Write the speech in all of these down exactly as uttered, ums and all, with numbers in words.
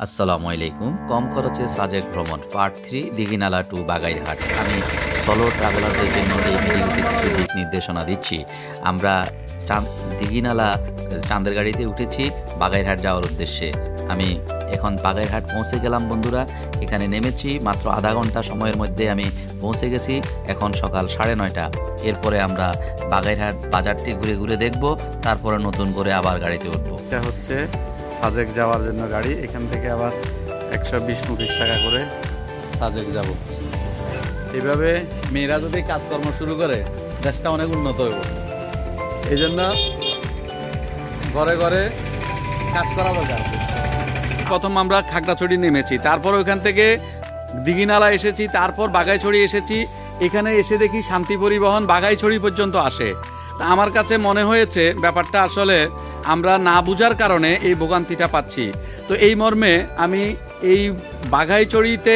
আসসালামু আলাইকুম। কম খরচে সাজেক ভ্রমণ part three Dighinala to Baghaihat. আমি সোলো ট্রাভেলারদের জন্য এই ভিডিওতে কিছু দিক নির্দেশনা দিচ্ছি। আমরা চাঁদ দিঘিনালা চাঁদের গাড়িতে উঠেছি বাগাইরহাট যাওয়ার উদ্দেশ্যে। আমি এখন বাগাইরহাট পৌঁছে গেলাম বন্ধুরা। এখানে নেমেছি মাত্র আধা ঘন্টা সময়ের মধ্যে আমি পৌঁছে গেছি। এখন সকাল সাড়ে নয়টা। এরপরে আমরা বাগাইরহাট বাজারটি ঘুরে ঘুরে দেখব, তারপরে নতুন করে আবার গাড়িতে উঠবো। এটা হচ্ছে সাজেক যাওয়ার জন্য গাড়ি। এখান থেকে আবার একশো বিশ পঁচিশ টাকা করে সাজেক যাব। এইভাবে মেয়েরা যদি কাজকর্ম শুরু করে দেশটা অনেক উন্নত হইব। এই জন্য ঘরে ঘরে কাজ করা দরকার। প্রথম আমরা খাগড়াছড়ি নেমেছি, তারপর ওইখান থেকে দিঘিনালা এসেছি, তারপর বাগাইছড়ি এসেছি। এখানে এসে দেখি শান্তি পরিবহন বাগাইছড়ি পর্যন্ত আসে। তা আমার কাছে মনে হয়েছে ব্যাপারটা আসলে আমরা না বুঝার কারণে এই ভোগান্তিটা পাচ্ছি। তো এই মর্মে আমি এই বাঘাইছড়িতে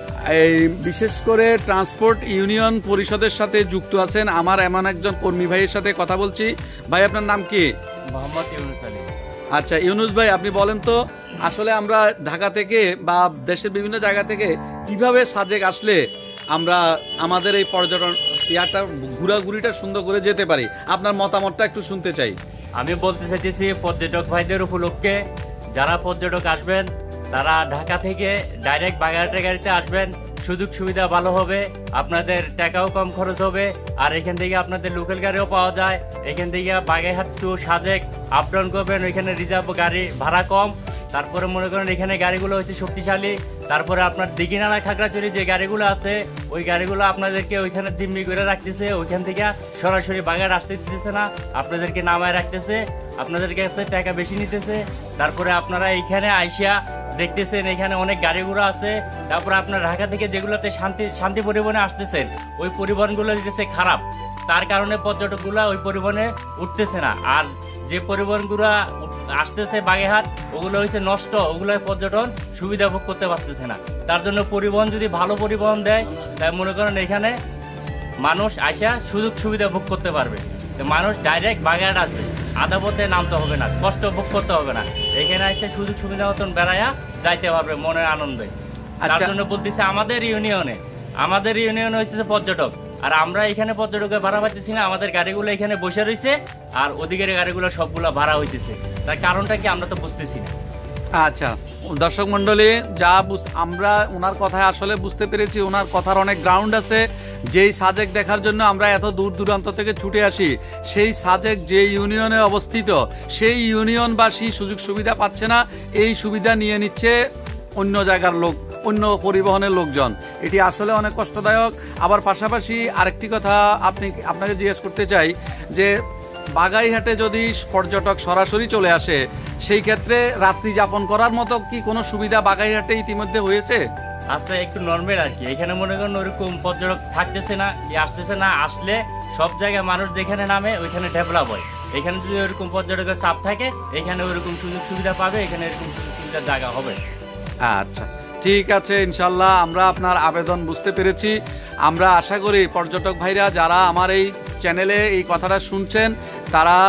এই বিশেষ করে ট্রান্সপোর্ট ইউনিয়ন পরিষদের সাথে যুক্ত আছেন আমার এমন একজন কর্মী ভাইয়ের সাথে কথা বলছি। ভাই, আপনার নাম কি? মোহাম্মদ ইউনুস আলী। আচ্ছা ইউনুস ভাই, আপনি বলেন তো আসলে আমরা ঢাকা থেকে বা দেশের বিভিন্ন জায়গা থেকে কিভাবে সাজেক আসলে আমরা আমাদের এই পর্যটন ইয়াটা ঘোরাঘুরিটা সুন্দর করে যেতে পারি? আপনার মতামতটা একটু শুনতে চাই। আমি বলতে চাইতেছি পর্যটক ভাইদের উপলক্ষে যারা পর্যটক আসবেন তারা ঢাকা থেকে ডাইরেক্ট বাগেরহাটের গাড়িতে আসবেন। সুযোগ সুবিধা ভালো হবে, আপনাদের টাকাও কম খরচ হবে, আর এখান থেকে আপনাদের লোকাল গাড়িও পাওয়া যায়। এখান থেকে Bagerhat to Sajek up down করবেন, ওইখানে রিজার্ভ গাড়ি ভাড়া কম। তারপরে মনে করেন এখানে গাড়িগুলো হচ্ছে শক্তিশালী। তারপরে আপনার দিঘিনালা খাগড়াছড়ি যে গাড়িগুলো আছে ওই গাড়িগুলো আপনাদেরকে ওইখানে জিম্মি করে রাখতেছে, ওইখান থেকে সরাসরি বাগেরহাট আসতে দিতেছে না, আপনাদেরকে নামায় রাখতেছে, আপনাদের কাছে টাকা বেশি নিতেছে। তারপরে আপনারা এইখানে আইসিয়া দেখতেছেন এখানে অনেক গাড়িগুলো আছে। তারপরে আপনার ঢাকা থেকে যেগুলোতে শান্তি শান্তি পরিবহনে আসতেছেন ওই পরিবহনগুলো দিতেছে খারাপ, তার কারণে পর্যটকগুলো ওই পরিবহনে উঠতেছে না। আর যে পরিবহনগুলো আসতেছে বাগেরহাট ওগুলো হচ্ছে নষ্ট, ওগুলো পর্যটন সুবিধা ভোগ করতে পারতেছে না। তার জন্য পরিবহন যদি ভালো পরিবহন দেয় তাই মনে করেন এখানে মানুষ আসা সুযোগ সুবিধা ভোগ করতে পারবে। মানুষ ডাইরেক্ট বাগেরহাট আসবে, আধা পথে নামতে হবে না, কষ্ট ভোগ করতে হবে না, এখানে এসে সুযোগ সুবিধা মতন বেড়াইয়া যাইতে পারবে মনের আনন্দে। তার জন্য বলতেছে আমাদের ইউনিয়নে আমাদের ইউনিয়নে হচ্ছে পর্যটক, আর আমরা এখানে পর্যটকের ভাড়া পাইতেছি না, আমাদের গাড়িগুলো এখানে বসে রয়েছে আর ওদিকের গাড়িগুলো সবগুলো ভাড়া হইতেছে। তার কারণটা কি আমরা তো বুঝতেছি না। আচ্ছা দর্শক মন্ডলী, যা আমরা ওনার কথায় আসলে বুঝতে পেরেছি, ওনার কথার অনেক গ্রাউন্ড আছে। যেই সাজেক দেখার জন্য আমরা এত দূর দূরান্ত থেকে ছুটে আসি, সেই সাজেক যে ইউনিয়নে অবস্থিত সেই ইউনিয়নবাসী সুযোগ সুবিধা পাচ্ছে না, এই সুবিধা নিয়ে নিচ্ছে অন্য জায়গার লোক, অন্য পরিবহনের লোকজন। এটি আসলে অনেক কষ্টদায়ক। আবার পাশাপাশি আরেকটি কথা আপনি আপনাকে জিজ্ঞেস করতে চাই যে বাগাইরহাটে যদি পর্যটক সরাসরি চলে আসে সেই ক্ষেত্রে রাত্রি যাপন করার মতো কি কোনো সুবিধা বাগাইরহাটে ইতিমধ্যে হয়েছে? আচ্ছা, একটু নর্মাল আর কি। এখানে মনে করেন ওরকম পর্যটক থাকতেছে না, কি আসতেছে না, আসলে সব জায়গায় মানুষ যেখানে নামে ওইখানে ডেভেলপ হয়। এখানে যদি ওরকম পর্যটকের চাপ থাকে এখানে ওরকম সুযোগ সুবিধা পাবে, এখানে এরকম সুযোগ সুবিধার জায়গা হবে। আচ্ছা ঠিক আছে, ইনশাল্লাহ আমরা আপনার আবেদন বুঝতে পেরেছি। আমরা আশা করি পর্যটক ভাইরা যারা আমার এই চ্যানেলে এই কথাটা শুনছেন তারা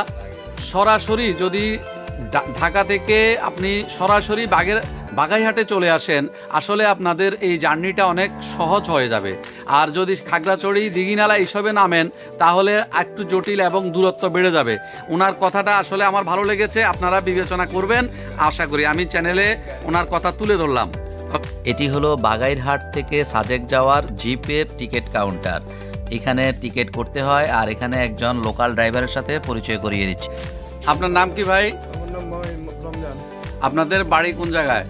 সরাসরি যদি ঢাকা থেকে আপনি সরাসরি বাগের বাগাইরহাটে চলে আসেন, আসলে আপনাদের এই জার্নিটা অনেক সহজ হয়ে যাবে। আর যদি খাগড়াছড়ি দিঘিনালা এইসবে নামেন তাহলে একটু জটিল এবং দূরত্ব বেড়ে যাবে। ওনার কথাটা আসলে আমার ভালো লেগেছে, আপনারা বিবেচনা করবেন আশা করি। আমি চ্যানেলে ওনার কথা তুলে ধরলাম। এটি হলো বাগাইরহাট থেকে সাজেক যাওয়ার জিপের টিকিট কাউন্টার। এখানে টিকিট করতে হয়, আর এখানে একজন লোকাল ড্রাইভারের সাথে পরিচয় করিয়ে দিচ্ছি। আপনার নাম কি ভাই? আমার নাম রমজান। আপনাদের বাড়ি কোন জায়গায়?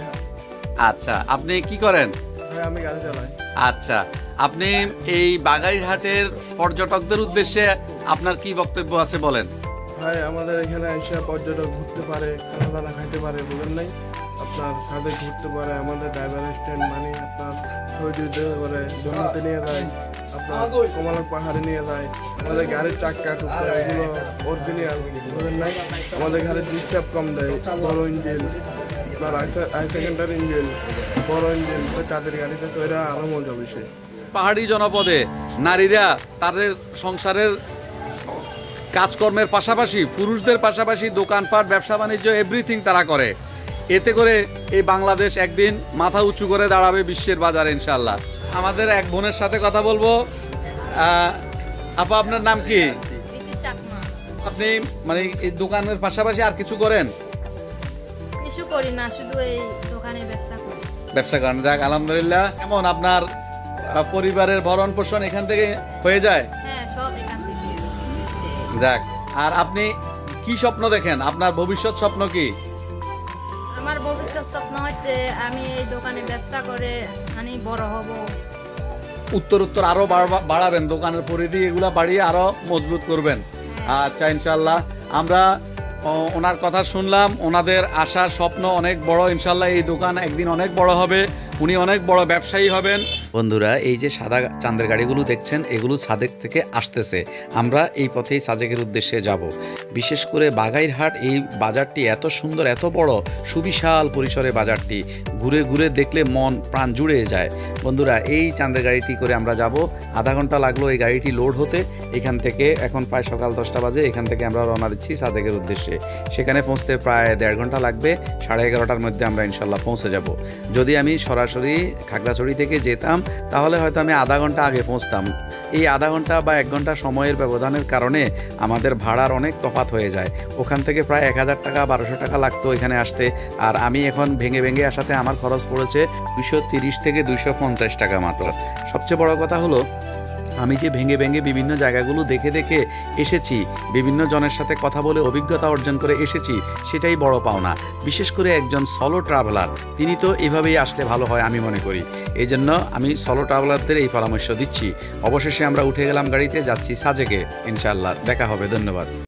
আচ্ছা, আপনি কি করেন? আমি গাড়ি চালাই। আচ্ছা, আপনি এই বাগাইরহাটের পর্যটকদের উদ্দেশ্যে আপনার কি বক্তব্য আছে বলেন। ভাই, আমাদের এখানে এসে পর্যটক ঘুরতে পারে, খানা দানা খাইতে পারে, বুঝেন নাই? আপনার সাথে ঘুরতে পারে, আমাদের ড্রাইভার স্ট্যান্ড মানে আপনার ছবি দিতে পারে, জন্মতে নিয়ে যায়, আপনার কমলার পাহাড়ে নিয়ে যায়। আমাদের গাড়ির চাক্কা টুকটা এগুলো অরিজিনাল, বুঝেন নাই? আমাদের গাড়ির ডিস্টার্ব কম দেয়, বড় ইঞ্জিন, আপনার হাই সেকেন্ডারি ইঞ্জিন, বড় ইঞ্জিন, তো তাদের গাড়িতে তো এরা আরো মজা বেশি। পাহাড়ি জনপদে নারীরা তাদের সংসারের কাজকর্মের পাশাপাশি পুরুষদের পাশাপাশি দোকানপাট, ব্যবসা বাণিজ্য এভরিথিং তারা করে। এতে করে এই বাংলাদেশ একদিন মাথা উঁচু করে দাঁড়াবে বিশ্বের বাজারে ইনশাল্লাহ। আমাদের এক বোনের সাথে কথা বলবো। আহ, আপা, আপনার নাম কি? আপনি মানে এই দোকানের পাশাপাশি আর কিছু করেন? কিছু করি না, শুধু এই দোকানে ব্যবসা করি। ব্যবসা করেন, যাক আলহামদুলিল্লাহ। কেমন আপনার আহ, পরিবারের ভরণ পোষণ এখান থেকে হয়ে যায়? হ্যাঁ, সব এখান থেকে। যাক। আর আপনি কি স্বপ্ন দেখেন? আপনার ভবিষ্যৎ স্বপ্ন কি? আমার ভবিষ্যৎ স্বপ্ন হচ্ছে আমি এই দোকানে ব্যবসা করে আমি বড় হব। উত্তর উত্তর আরো বাড়বা- বাড়াবেন, দোকানের পরিধি এগুলা বাড়িয়ে আরো মজবুত করবেন। আচ্ছা, ইনশাল্লাহ। আমরা ও, ওনার কথা শুনলাম, ওনাদের আশার স্বপ্ন অনেক বড়। ইনশাল্লাহ এই দোকান একদিন অনেক বড় হবে, উনি অনেক বড় ব্যবসায়ী হবেন। বন্ধুরা, এই যে সাদা চাঁদের গাড়িগুলো দেখছেন, এগুলো সাদেক থেকে আসতেছে। আমরা এই পথেই সাজেকের উদ্দেশ্যে যাব। বিশেষ করে বাগাইরহাট এই বাজারটি এত সুন্দর, এত বড়, সুবিশাল পরিসরে বাজারটি ঘুরে ঘুরে দেখলে মন প্রাণ জুড়ে যায়। বন্ধুরা, এই চাঁদের গাড়িটি করে আমরা যাব। আধা ঘন্টা লাগলো এই গাড়িটি লোড হতে। এখান থেকে এখন প্রায় সকাল দশটা বাজে, এখান থেকে আমরা রওনা দিচ্ছি সাদেকের উদ্দেশ্যে। সেখানে পৌঁছতে প্রায় দেড় ঘন্টা লাগবে। সাড়ে এগারোটার মধ্যে আমরা ইনশাল্লাহ পৌঁছে যাব। যদি আমি সরাসরি খাগড়াছড়ি থেকে যেতাম তাহলে হয়তো আমি আধা ঘন্টা আগে পৌঁছতাম। এই আধা ঘন্টা বা এক ঘন্টা সময়ের ব্যবধানের কারণে আমাদের ভাড়ার অনেক তফাৎ হয়ে যায়। ওখান থেকে প্রায় এক হাজার টাকা বারোশো টাকা লাগতো এখানে আসতে। আর আমি এখন ভেঙে ভেঙে আসাতে আমার খরচ পড়েছে দুশো তিরিশ থেকে দুশো পঞ্চাশ টাকা মাত্র। সবচেয়ে বড় কথা হলো, আমি যে ভেঙে ভেঙে বিভিন্ন জায়গাগুলো দেখে দেখে এসেছি, বিভিন্ন জনের সাথে কথা বলে অভিজ্ঞতা অর্জন করে এসেছি, সেটাই বড় পাওনা। বিশেষ করে একজন সলো ট্রাভেলার, তিনি তো এভাবেই আসলে ভালো হয় আমি মনে করি। এই জন্য আমি সলো ট্রাভেলারদের এই পরামর্শ দিচ্ছি। অবশেষে আমরা উঠে গেলাম গাড়িতে, যাচ্ছি সাজেকে। ইনশাআল্লাহ দেখা হবে। ধন্যবাদ।